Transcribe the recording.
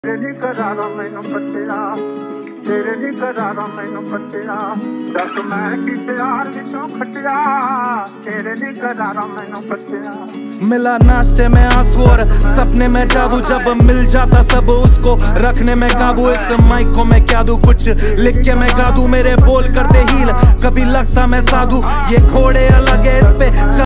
तेरे नी करारा मैनू पत्तिया, तेरे नी करारा मैनू पत्तिया, दस मैं की प्यार विचों खटिया, तेरे नी करारा मैनू पत्तिया। मिला नाश्ते में आंसू और सपने में जादू, जब मिल जाता सब उसको रखने में काबू। इस माइक को मैं क्या दूं, कुछ लिख के मैं गा दूं, मेरे बोल करते हील कभी लगता मैं साधु। ये घोड़े अलग है इस पे